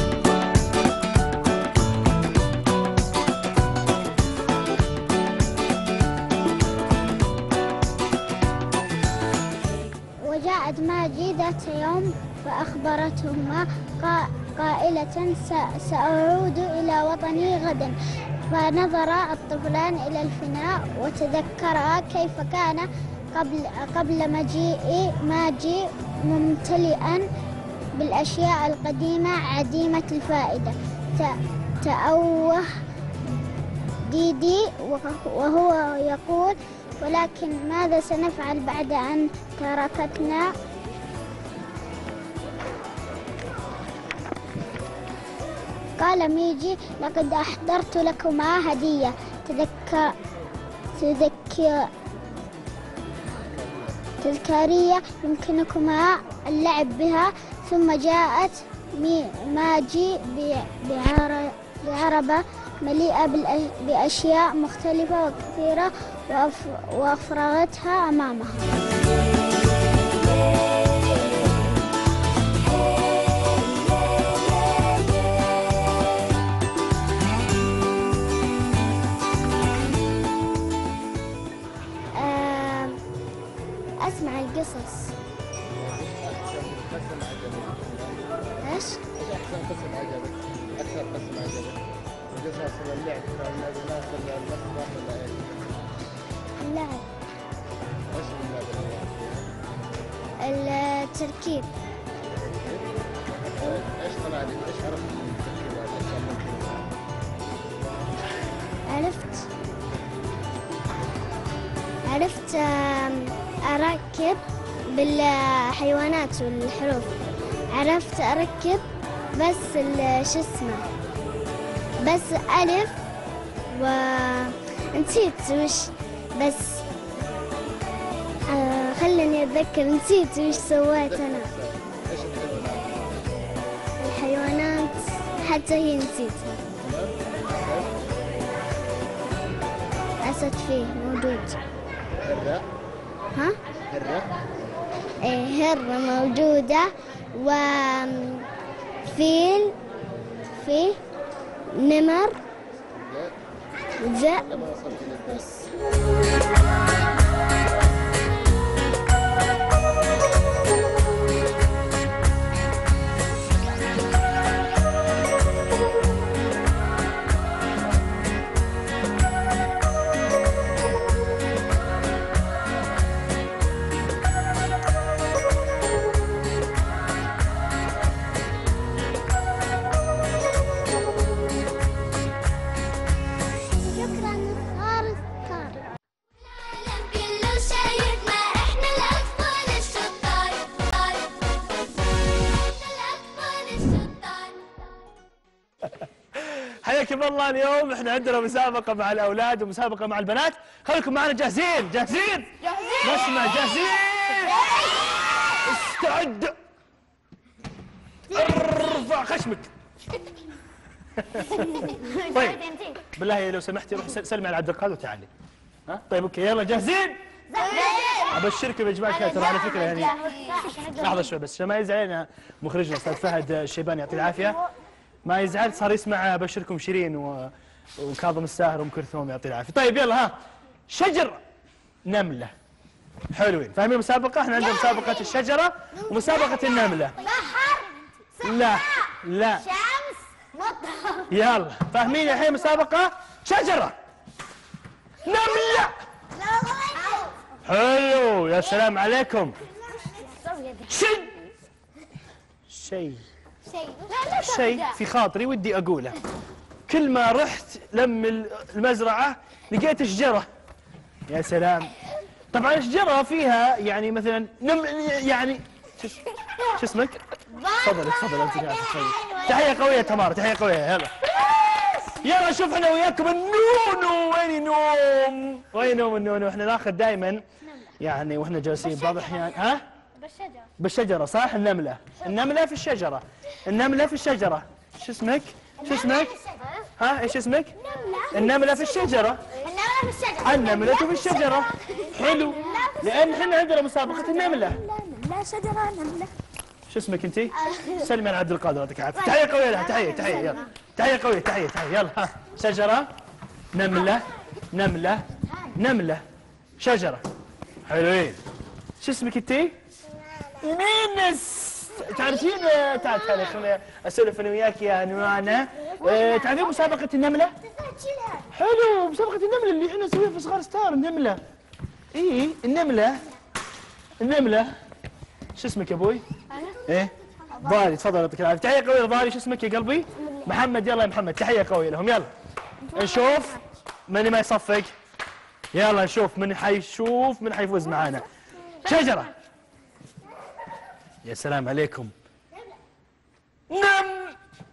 Speaker 3: وجاءت ماجي ذات يوم فأخبرتهما قائلة سأعود إلى وطني غدا. فنظر الطفلان إلى الفناء وتذكرا كيف كان قبل قبل مجيء ماجي ممتلئا بالأشياء القديمة عديمة الفائدة. تأوه ديدي وهو يقول ولكن ماذا سنفعل بعد أن تركتنا؟ قال ميجي لقد أحضرت لكما هدية. تذكر تذكر تذكارية يمكنكما اللعب بها. ثم جاءت مي- ماجي ب- بعر- بعربة مليئة بالأ- بأشياء مختلفة وكثيرة وأف- وأفرغتها أمامها. آم، أسمع القصص.
Speaker 6: قسم عجبك.
Speaker 3: إيش؟
Speaker 6: ايش احسن قسم عجبك؟ اكثر قسم عجبك؟ القصص ولا اللعب ولا الناس ولا المسرح ولا ايش؟
Speaker 3: اللعب.
Speaker 6: ايش اللعب اللي
Speaker 3: التركيب.
Speaker 6: ايش طلع لك؟ ايش عرفت من التركيب هذا؟ ايش عملت؟
Speaker 3: عرفت عرفت آم، أركب بالحيوانات والحروف. عرفت أركب بس ال- شو اسمه بس ألف و نسيت وش بس آه خلني أتذكر. نسيت وش سويت أنا.
Speaker 6: ايش الحيوانات؟
Speaker 3: الحيوانات حتى هي نسيتها. أسد فيه موجود.
Speaker 6: هرة؟
Speaker 3: ها؟
Speaker 6: هرة؟
Speaker 3: إيه، هرة موجودة وفيل فيه نمر
Speaker 6: لا
Speaker 3: ذئب
Speaker 6: ما وصلت للذئب.
Speaker 3: بس. شكرا خالص خالص.
Speaker 5: العالم كله شايفنا احنا الأطفال الشطار. احنا الأطفال الشطار.
Speaker 1: حياكم الله. اليوم احنا عندنا مسابقة مع الأولاد ومسابقة مع البنات. خليكم معنا جاهزين جاهزين نسمع جاهزين. استعد. ارفع خشمك. طيب بالله لو سمحتي روح سلمي على عبد القادر وتعالي. ها طيب اوكي يلا جاهزين. ابشركم يا جماعه الخير ترى على فكره يعني لحظه شوي بس عشان ما يزعلنا مخرجنا استاذ فهد الشيباني يعطيه العافيه. ما يزعل صار يسمع ابشركم شيرين و... وكاظم الساهر وام كلثوم يعطيه العافيه. طيب يلا ها شجر نمله. حلوين فاهمين المسابقه؟ احنا عندنا مسابقه الشجره ومسابقه النمله.
Speaker 3: بحر.
Speaker 1: لا لا
Speaker 3: شمس. مطر.
Speaker 1: يلا فاهمين الحين مسابقه شجره نمله. حلو يا سلام عليكم. شيء شيء شيء في خاطري ودي اقوله. كل ما رحت لم المزرعه لقيت شجره. يا سلام. طبعا الشجره فيها يعني مثلا نم يعني شو شو اسمك؟ تفضل تفضل انت قاعد تفضل. تحيه قويه تمارا تحيه قويه يلا. يلا شوف احنا وياكم النونو. وين نوم؟ وين نوم النونو؟ احنا ناخذ دائما يعني واحنا جالسين بعض الاحيان ها؟
Speaker 3: بالشجرة.
Speaker 1: بالشجرة صح. النملة النملة في الشجرة النملة في الشجرة. شو اسمك؟ شو اسمك؟ ها ايش اسمك؟ النملة في الشجرة.
Speaker 3: النملة في الشجرة.
Speaker 1: النملة في الشجرة. حلو لأن احنا عندنا مسابقة النملة.
Speaker 3: لا شجرة نملة.
Speaker 1: شو اسمك انت؟ سلمي على عبد القادر يعطيك العافية. تحية قوية لها تحية تحية يلا. تحية قوية تحية تحية يلا ها. شجرة نملة نملة نملة شجرة. حلوين. شو اسمك انت؟ مينس. تعرفين تعال تعال خليني اسولف انا وياك يا نوانا. اه تعرفين مسابقة النملة؟ حلو مسابقة النملة اللي احنا نسويها في صغار ستار. النملة اي النملة النملة. شو اسمك يا ابوي؟ ايه؟ ضاري تفضل يعطيك العافية. تحية قوية ضاري. شو اسمك يا قلبي؟ محمد. يلا يا محمد تحية قوية لهم يلا. نشوف من ما يصفق. يلا نشوف من حيشوف من حيفوز معانا. شجرة. يا سلام عليكم. نم.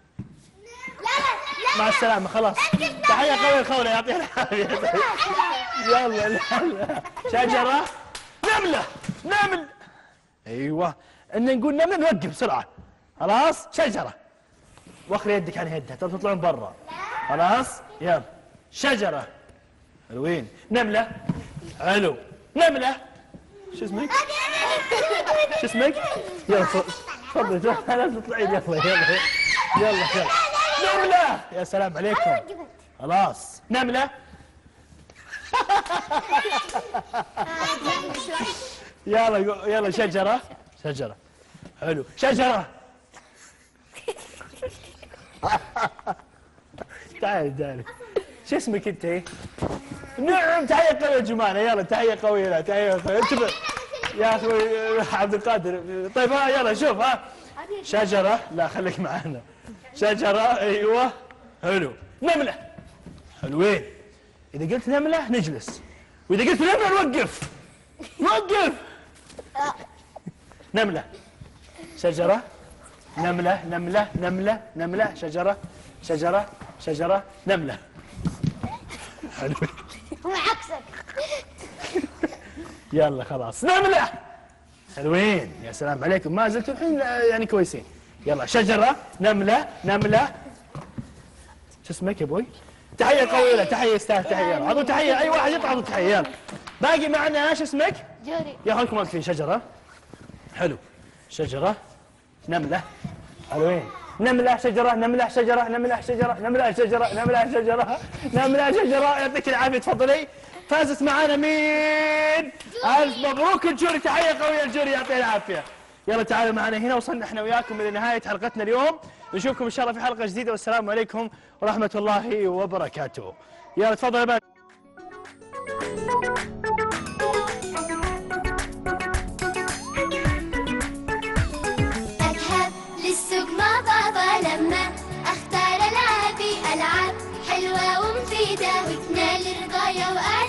Speaker 1: مع السلامة خلاص. تحية قوية الخولة يعطيها العافية. يلا لا لا. شجرة نملة. نمل. ايوه ان نقول نمل نوقف بسرعه. خلاص شجره. واخر يدك عن يدها ترى تطلعون برا. خلاص يلا. شجره. حلوين. نمله. حلو. نمله. شو اسمك؟ شو اسمك؟ يلا تفضلي تفضلي تطلعين يلا يلا يلا يلا. نمله. يا سلام عليكم. خلاص نمله. يلا يلا شجرة. شجرة. حلو. شجرة. تعالي تعالي. شو اسمك انت؟ نعم تحية قوية جمانة. يلا تحية قوية. لا تحية قوية. انتبه يا اخوي عبد القادر. طيب ها يلا شوف ها. شجرة. لا خليك معنا. شجرة. ايوه. حلو. نملة. حلوين. إذا قلت نملة نجلس، وإذا قلت نملة نوقف. نوقف. نملة. شجرة. نملة نملة نملة نملة. شجرة شجرة شجرة. نملة. حلو.
Speaker 3: هو عكسك.
Speaker 1: يلا خلاص نملة. حلوين. يا سلام عليكم ما زلتوا الحين يعني كويسين. يلا شجرة. نملة نملة. شو اسمك يا ابوي؟ تحية قوية له. تحية يستاهل تحية. يلا عطوا تحية. أي واحد يطلع عطوا تحية. يلا. باقي معنا شو اسمك؟
Speaker 4: جوري.
Speaker 1: يا خلكم واقفين. شجرة. حلو. شجرة. نملة. حلوين. نملة. شجرة. نملة. شجرة. نملة. شجرة. نملة. شجرة. نملة. شجرة. نملة. شجرة. يعطيك العافية تفضلي. فازت معنا مين؟ ألف مبروك الجوري. تحية قوية الجوري يعطيه العافية. يلا تعالوا معنا هنا. وصلنا احنا وياكم إلى نهاية حلقتنا اليوم. نشوفكم إن شاء الله في حلقة جديدة والسلام عليكم ورحمة الله وبركاته. يلا تفضل يا بنات.
Speaker 5: أذهب للسوق مع بابا لما أختار ألعابي ألعاب حلوة ومفيدة وتنال رضايا وأعجاب.